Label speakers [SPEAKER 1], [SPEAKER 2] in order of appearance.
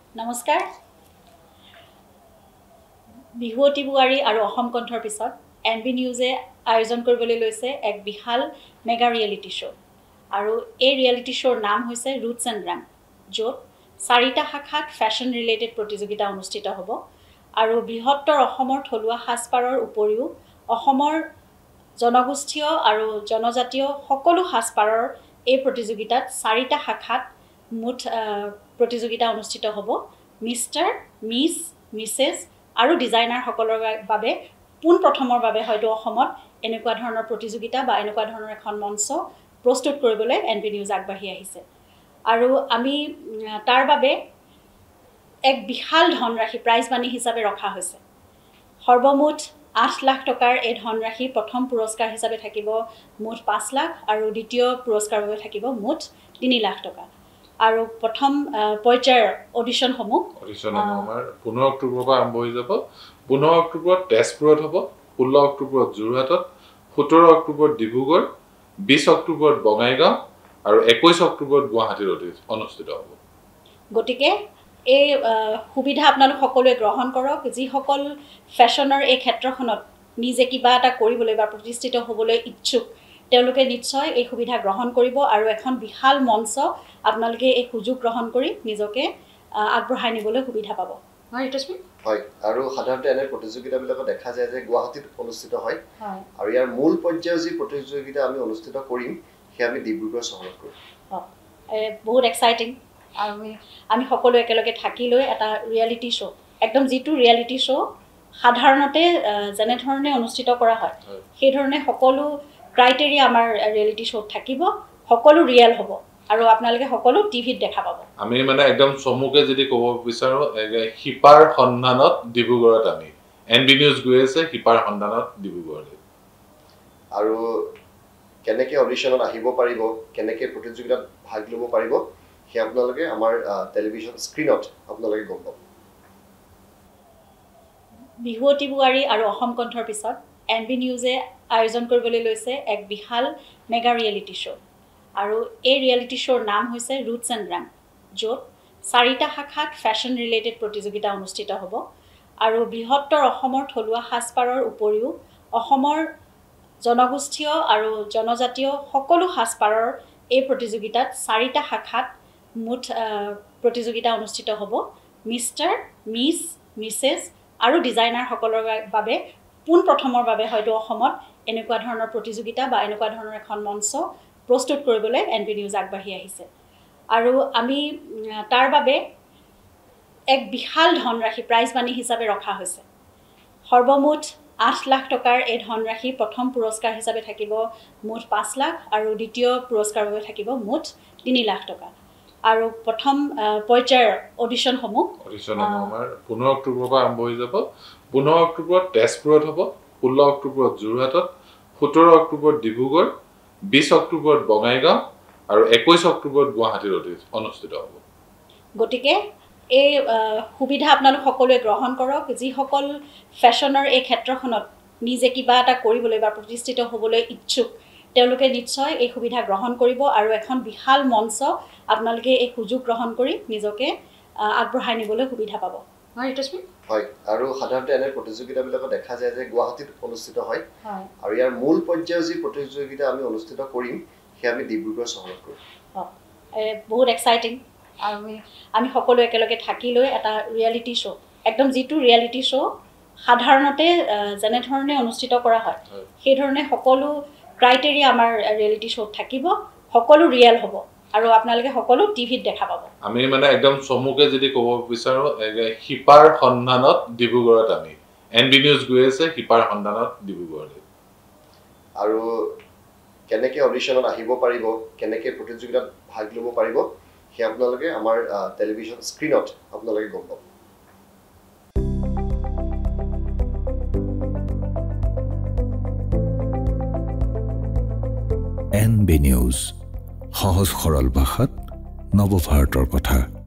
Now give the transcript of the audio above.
[SPEAKER 1] নমস্কাৰ বিহুৱতী বুৱাৰী আৰু অসম কণ্ঠৰ পিছত Nb Newsে আয়োজন কৰিবলৈ লৈছে এক বিশাল মেগা ৰিয়েলিটি শ্ব' আৰু এই ৰিয়েলিটি শ্ব'ৰ নাম হৈছে ৰুটছ এণ্ড গ্ৰাম য'ত 4টা শাখাত ফেশ্বন ৰিলেটেড প্ৰতিযোগিতা অনুষ্ঠিত হ'ব আৰু বৃহত্তৰ অসমৰ থলুৱা সাজপাৰৰ উপৰিও অসমৰ জনগোষ্ঠীয় আৰু জনজাতীয় সকলো সাজপাৰৰ এই প্ৰতিযোগিতাত 4টা শাখাত মুঠ প্ৰতিযোগিতা অনুষ্ঠিত হ'ব মিষ্টাৰ মিছ মিছেছ আৰু ডিজাইনাৰ সকলৰ বাবে পোনপ্ৰথমৰ বাবে হয়তো অসমত এনেকুৱা ধৰণৰ প্ৰতিযোগিতা বা এনেকুৱা ধৰণৰ এখন মঞ্চ প্ৰস্তুত কৰিবলৈ Nb News আগবাঢ়ি আহিছে আৰু আমি তাৰ বাবে এক বিশাল ধনৰাশি প্ৰাইজ মানি হিচাপে ৰখা হৈছে সৰ্বমুঠ 8 লাখ টকাৰ এই ধনৰাশি প্ৰথম পুৰস্কাৰ হিচাপে থাকিব মুঠ 5 লাখ আৰু দ্বিতীয় পুৰস্কাৰৰ বাবে থাকিব মুঠ 3 লাখ টকা আৰু প্ৰথম পৰ্যায়ৰ অডিশন
[SPEAKER 2] আমাৰ 15 অক্টোবৰৰ পৰা আৰম্ভ হৈ যাব 15 অক্টোবৰত তেজপুৰত হ'ব 16 অক্টোবৰত যোৰহাটত 17 অক্টোবৰত ডিব্ৰুগড় 20 অক্টোবৰত বঙাইগাঁও আৰু 21 অক্টোবৰত গুৱাহাটীত অনুষ্ঠিত হ'ব
[SPEAKER 1] গতিকে এই সুবিধা আপোনালোক সকলোৱে গ্ৰহণ কৰক যিসকল ফেশ্বনৰ এই ক্ষেত্ৰখনত নিজে কিবা এটা কৰিবলৈ বা প্ৰতিষ্ঠিত হ'বলৈ ইচ্ছুক তেওঁলোকে নিশ্চয় এই সুবিধা গ্ৰহণ কৰিব আৰু এখন বিশাল মঞ্চ আপোনালোকে এই সুযোগ গ্ৰহণ কৰি নিজকে আগবঢ়াই নিবলৈ সুবিধা পাব হয় ৰিতস্মিন
[SPEAKER 3] হয় আৰু সাধাৰণতে এনে প্ৰতিযোগিতাবিলাক দেখা যায় যে গুৱাহাটীত অনুষ্ঠিত হয় আৰু ইয়াৰ মূল পৰ্যায়ৰ যি প্ৰতিযোগিতা আমি অনুষ্ঠিত কৰিম সেই আমি ডিব্ৰুগড় চহৰত কৰিম
[SPEAKER 1] বহুত এক্সাইটিং আৰু আমি সকলো একেলগে থাকি লৈ এটা ৰিয়েলিটি শ্ব' একদম যিটো ৰিয়েলিটি শ্ব' সাধাৰণতে যেনে ধৰণে অনুষ্ঠিত কৰা হয় সেই ধৰণে সকলো ক্ৰাইটেৰিয়া আমাৰ ৰিয়েলিটি শ্ব'ত থাকিব সকলো ৰিয়েল হ'ব আৰু আপোনালোকে সকলো টিভিত দেখা পাব
[SPEAKER 2] আমি মানে একদম চমুকে যদি ক'ব বিচাৰো হিপাৰ সন্ধানত ডিব্ৰুগড়ত আমি Nb News গৈ আছে হিপাৰ সন্ধানত ডিব্ৰুগড়লৈ
[SPEAKER 3] আৰু কেনেকৈ অডিশ্যনত আহিব পাৰিব কেনেকৈ প্ৰতিযোগিতাত ভাগ ল'ব পাৰিব সেই আপোনালোকে আমাৰ টেলিভিছন স্ক্ৰীনত আপোনালোকে গম পাব
[SPEAKER 1] বিহুৱতী বুৱাৰী আৰু অসম কণ্ঠৰ পিছত Nb Newsে আয়োজন কৰিবলৈ লৈছে এক বিশাল মেগা ৰিয়েলিটি শ্ব' আৰু এই ৰিয়েলিটি শ্ব'ৰ নাম হৈছে ৰুটছ এণ্ড গ্ৰাম য'ত 4টা শাখাত ফেশ্বন ৰিলেটেড প্ৰতিযোগিতা অনুষ্ঠিত হ'ব আৰু বৃহত্তৰ অসমৰ থলুৱা সাজপাৰৰ উপৰিও অসমৰ জনগোষ্ঠীয় আৰু জনজাতীয় সকলো সাজপাৰৰ এই প্ৰতিযোগিতাত 4টা শাখাত মুঠ প্ৰতিযোগিতা অনুষ্ঠিত হ'ব মিষ্টাৰ মিছ মিছেছ আৰু ডিজাইনাৰ সকলৰ বাবে পোনপ্ৰথমৰ বাবে হয়তো অসমত এনেকুৱা ধৰণৰ প্ৰতিযোগিতা বা এনেকুৱা ধৰণৰ এখন মঞ্চ প্ৰস্তুত কৰিবলৈ Nb News আগবাঢ়ি আহিছে আৰু আমি তাৰ বাবে এক বিশাল ধনৰাশি প্ৰাইজ মানি হিচাপে ৰখা হৈছে সৰ্বমুঠ 8 লাখ টকাৰ এই ধনৰাশি প্ৰথম পুৰস্কাৰ হিচাপে থাকিব মুঠ 5 লাখ আৰু দ্বিতীয় পুৰস্কাৰৰ বাবে থাকিব মুঠ 3 লাখ টকা আৰু প্ৰথম পৰ্যায়ৰ অডিশন
[SPEAKER 2] আমাৰ 15 অক্টোবৰৰ পৰা আৰম্ভ হৈ যাব 15 অক্টোবৰত তেজপুৰত হ'ব 16 অক্টোবৰত যোৰহাটত 17 অক্টোবৰত ডিব্ৰুগড় 20 অক্টোবৰত বঙাইগাঁও আৰু 21 অক্টোবৰত গুৱাহাটীত অনুষ্ঠিত হ'ব
[SPEAKER 1] গতিকে এই সুবিধা আপোনালোক সকলোৱে গ্ৰহণ কৰক যিসকল ফেশ্বনৰ এই ক্ষেত্ৰখনত নিজে কিবা এটা কৰিবলৈ বা প্ৰতিষ্ঠিত হ'বলৈ ইচ্ছুক তেওঁলোকে নিশ্চয় এই সুবিধা গ্ৰহণ কৰিব আৰু এখন বিশাল মঞ্চ আপোনালোকে এই সুযোগ গ্ৰহণ কৰি নিজকে আগবঢ়াই নিবলৈ সুবিধা পাব হয় ৰিতস্মিন
[SPEAKER 3] হয় আৰু সাধাৰণতে এনে প্ৰতিযোগিতাবিলাক দেখা যায় যে গুৱাহাটীত অনুষ্ঠিত হয় আৰু ইয়াৰ মূল পৰ্যায়ৰ যি প্ৰতিযোগিতা আমি অনুষ্ঠিত কৰিম সেই আমি ডিব্ৰুগড় চহৰত কৰিম
[SPEAKER 1] বহুত এক্সাইটিং আৰু আমি সকলো একেলগে থাকি লৈ এটা ৰিয়েলিটি শ্ব' একদম যিটো ৰিয়েলিটি শ্ব' সাধাৰণতে যেনে ধৰণে অনুষ্ঠিত কৰা হয় সেই ধৰণে সকলো ক্ৰাইটেৰিয়া আমাৰ ৰিয়েলিটি শ্ব'ত থাকিব সকলো ৰিয়েল হ'ব আৰু আপোনালোকে সকলো টিভিত দেখা পাব
[SPEAKER 2] আমি মানে একদম চমুকে যদি ক'ব বিচাৰো হিপাৰ সন্ধানত ডিব্ৰুগড়ত আমি Nb News গৈ আছে হিপাৰ সন্ধানত ডিব্ৰুগড়লৈ
[SPEAKER 3] আৰু কেনেকৈ অডিশ্যনত আহিব পাৰিব কেনেকৈ প্ৰতিযোগিতাত ভাগ ল'ব পাৰিব সেই আপোনালোকে আমাৰ টেলিভিছন স্ক্ৰীনত আপোনালোকে গম পাব
[SPEAKER 4] Nb News সহজ সৰল ভাষাত নৱভাৰতৰ কথা